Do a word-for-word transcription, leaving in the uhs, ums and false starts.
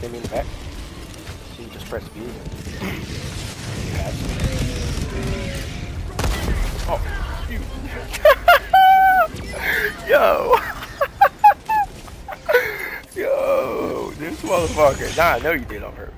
stim in the back. So you just press view. Oh, shoot. Yo. Yo, this motherfucker. Nah, I know you did on purpose.